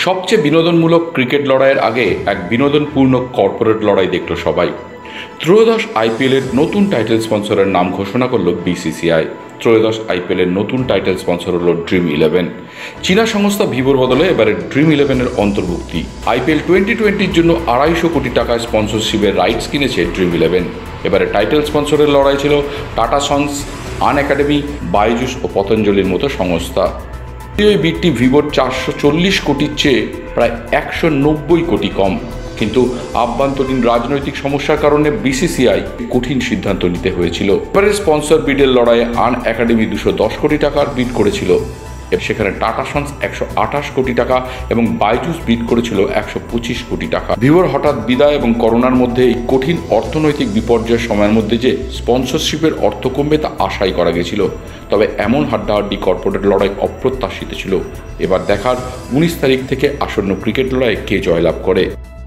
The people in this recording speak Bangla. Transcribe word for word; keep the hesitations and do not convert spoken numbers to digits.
সবচেয়ে বিনোদনমূলক ক্রিকেট লড়াইয়ের আগে এক বিনোদনপূর্ণ কর্পোরেট লড়াই দেখল সবাই। ত্রয়োদশ আইপিএলের নতুন টাইটেল স্পন্সরের নাম ঘোষণা করল বিসিসিআই। ত্রয়োদশ আইপিএলের নতুন টাইটেল স্পন্সর হল ড্রিম ইলেভেন। চীনা সংস্থা ভিভোর বদলে এবারে ড্রিম ইলেভেনের অন্তর্ভুক্তি। আইপিএল টোয়েন্টি টোয়েন্টির জন্য আড়াইশো কোটি টাকায় স্পন্সরশিপের রাইটস কিনেছে ড্রিম ইলেভেন। এবারে টাইটেল স্পন্সরের লড়াই ছিল টাটা সন্স, আন একাডেমি, বাইজুস ও পতঞ্জলির মতো সংস্থা। এই বিটটি ভিভোর চারশো চল্লিশ কোটির চেয়ে প্রায় একশো নব্বই কোটি কম। কিন্তু আভ্যন্তরীণ রাজনৈতিক সমস্যার কারণে বিসিসিআই কঠিন সিদ্ধান্ত নিতে হয়েছিল। এবারে স্পন্সর বিডের লড়াইয়ে আন একাডেমি দুশো দশ কোটি টাকার বিড করেছিল, সেখানে টাটা সন্স একশো আঠাশ কোটি টাকা এবং বাইজুস বিড করেছিল একশো পঁচিশ কোটি টাকা। ভিভোর হঠাৎ বিদায় এবং করোনার মধ্যে এই কঠিন অর্থনৈতিক বিপর্যয়ের সময়ের মধ্যে যে স্পন্সরশিপের অর্থ কমবে তা আশাই করা গেছিল। তবে এমন হাড্ডাহাড্ডি কর্পোরেট লড়াই অপ্রত্যাশিত ছিল। এবার দেখার উনিশ তারিখ থেকে আসন্ন ক্রিকেট লড়াইয়ে কে জয়লাভ করে।